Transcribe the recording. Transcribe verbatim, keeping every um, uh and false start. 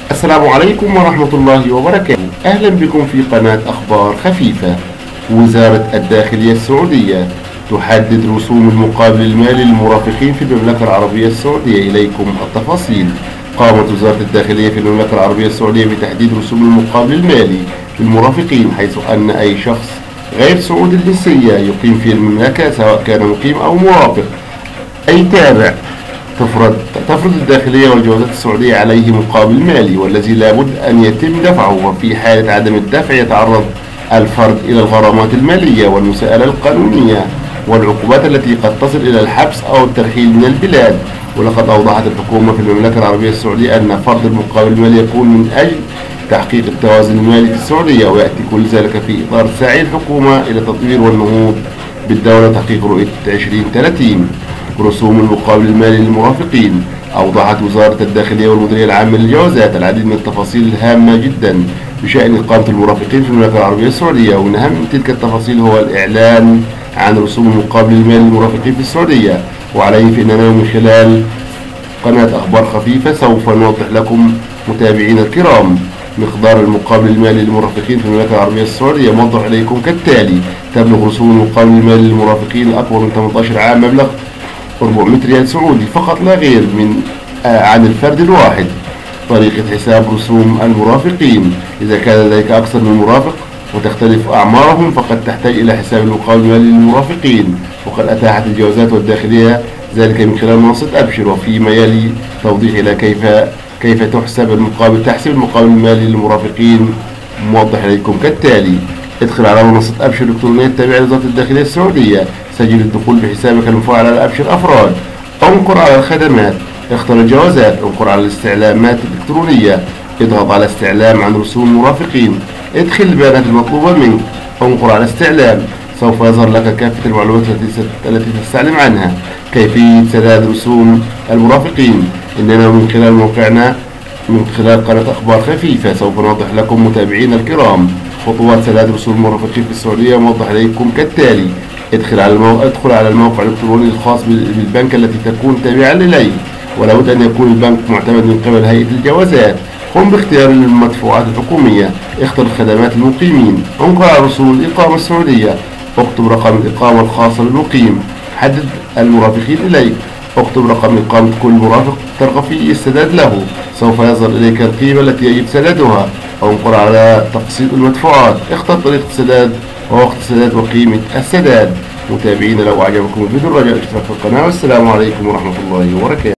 السلام عليكم ورحمة الله وبركاته. أهلا بكم في قناة أخبار خفيفة. وزارة الداخلية السعودية تحدد رسوم المقابل المالي للمرافقين في المملكة العربية السعودية. إليكم التفاصيل. قامت وزارة الداخلية في المملكة العربية السعودية بتحديد رسوم المقابل المالي للمرافقين، حيث أن أي شخص غير سعودي الجنسية يقيم في المملكة، سواء كان مقيم أو مرافق أي تابع، تفرض تفرض الداخلية والجوازات السعودية عليه مقابل مالي، والذي لابد أن يتم دفعه. وفي حالة عدم الدفع يتعرض الفرد إلى الغرامات المالية والمساءلة القانونية والعقوبات التي قد تصل إلى الحبس أو الترحيل من البلاد. ولقد أوضحت الحكومة في المملكة العربية السعودية أن فرض المقابل المالي يكون من أجل تحقيق التوازن المالي في السعودية، ويأتي كل ذلك في إطار سعي الحكومة إلى تطوير والنهوض بالدولة وتحقيق رؤية عشرين ثلاثين. رسوم المقابل المالي للمرافقين. أوضحت وزارة الداخلية والمديرية العامة للجوازات العديد من التفاصيل الهامة جدا بشأن إقامة المرافقين في المملكة العربية السعودية، ومن أهم تلك التفاصيل هو الإعلان عن رسوم المقابل المالي للمرافقين في السعودية. وعليه فإننا من خلال قناة أخبار خفيفة سوف نوضح لكم متابعينا الكرام مقدار المقابل المالي للمرافقين في المملكة العربية السعودية. موضح إليكم كالتالي: تبلغ رسوم المقابل المالي للمرافقين الأكبر من ثمانية عشر عام مبلغ أربعمائة ريال سعودي فقط لا غير من آه عن الفرد الواحد. طريقة حساب رسوم المرافقين: إذا كان لديك أكثر من مرافق وتختلف أعمارهم فقد تحتاج إلى حساب المقابل المالي للمرافقين، وقد أتاحت الجوازات والداخلية ذلك من خلال منصة أبشر. وفيما يلي توضيح إلى كيف كيف تحسب المقابل تحسب المقابل المالي للمرافقين. موضح إليكم كالتالي: ادخل على منصة أبشر الإلكترونية التابعة لوزارة الداخلية السعودية، سجل الدخول بحسابك المفعل على أبشر أفراد، انقر على الخدمات، اختر الجوازات، انقر على الاستعلامات الإلكترونية، اضغط على استعلام عن رسوم المرافقين، ادخل البيانات المطلوبة منك، انقر على استعلام. سوف يظهر لك كافة المعلومات التي تستعلم عنها. كيفية سداد رسوم المرافقين: إننا من خلال موقعنا من خلال قناة أخبار خفيفة سوف نوضح لكم متابعينا الكرام خطوات سداد رسوم المرافقين في السعودية. موضح إليكم كالتالي: ادخل على الموقع ادخل على الموقع الإلكتروني الخاص بالبنك التي تكون تابعا إليه، ولا بد أن يكون البنك معتمد من قبل هيئة الجوازات. قم باختيار المدفوعات الحكومية، اختر خدمات المقيمين، انقر على رسوم الإقامة السعودية، اكتب رقم الإقامة الخاصة بالمقيم، حدد المرافقين إليك، اكتب رقم إقامة كل مرافق ترغب في السداد له، سوف يظهر إليك القيمة التي يجب سدادها، انقر على تقسيط المدفوعات، اختر طريقة السداد ووقت السداد وقيمة السداد. متابعينا، لو أعجبكم الفيديو الرجاء الاشتراك في القناة، والسلام عليكم ورحمة الله وبركاته.